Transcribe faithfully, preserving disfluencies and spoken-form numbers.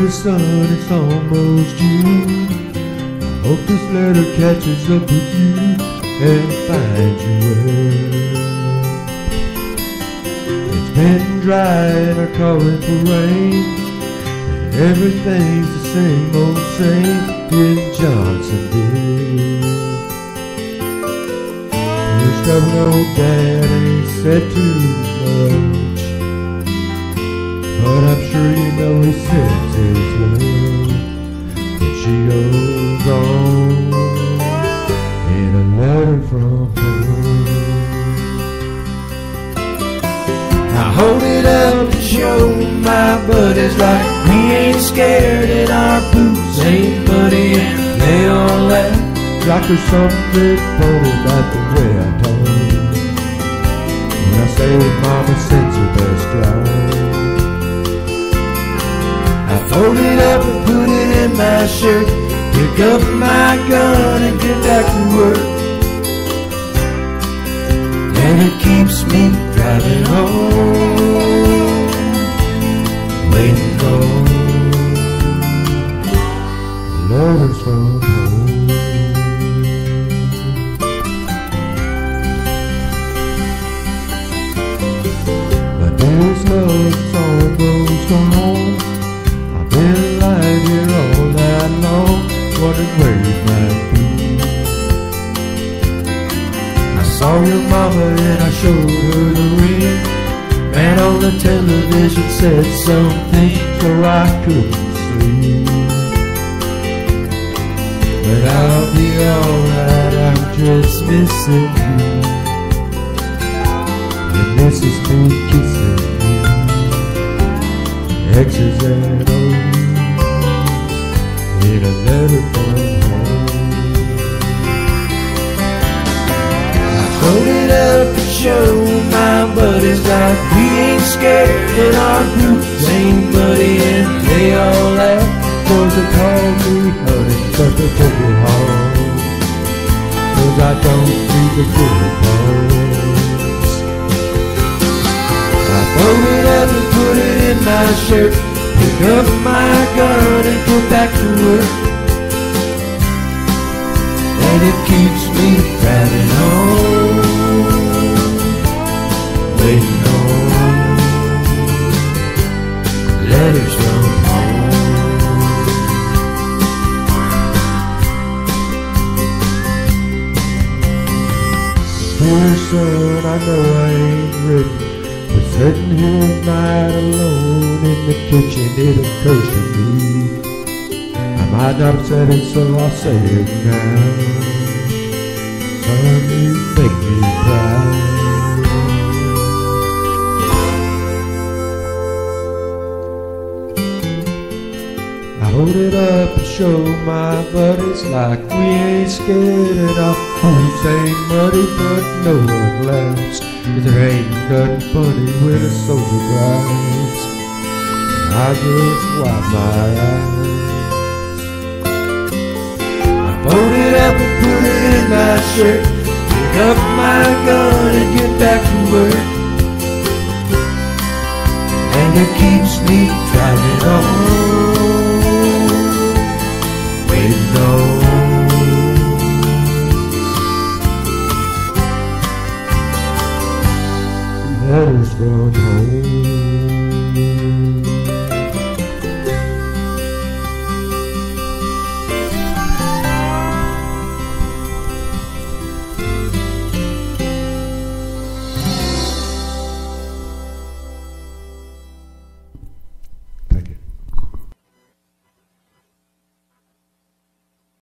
the sun, it's almost June. I hope this letter catches up with you and finds you well. It's been dry and I'm calling for rain, and everything's the same old same in Johnsonville. First I know Dad ain't said too much, but I'm sure you know he sends his love. And she goes on in a letter from home. I hold it up to show my buddies like we ain't scared and our boots ain't muddy, and they all laugh like there's something funny about the way I talk when I say Mama sends her best job. I fold it up and put it in my shirt, pick up my gun and get back to work. And it keeps me driving home, waiting on letters from home. My dearest love's almost gone. I've been lying here all night long, wondering where you might be. I saw your mama and I showed her the ring. Man on the television said something so I couldn't sleep. But I'll be alright, I'm just missing you. And this is me kissing you, X's and O's in a letter from home. I hold it up to show my buddies like we ain't scared and our boots ain't muddy, and they all laugh cause they call me honey, but they take it home cause I don't need the good parts. I fold it up and put it in my shirt, pick up my gun and go back to work. And it keeps me driving home, waiting on letters from home. Dear son, I know I ain't ready, but sitting here at night alone in the kitchen, it occurs to me I might not have said it, so I'll say it now. Son, you make me proud. I hold it up and show my buddies like we ain't scared and our boots ain't muddy, but no one laughs, 'cause there ain't nothing funny when a soldier cries. I just wipe my eyes. I fold it up and put it in my shirt, pick up my gun and get back to work. And it keeps me driving on, waiting on letters from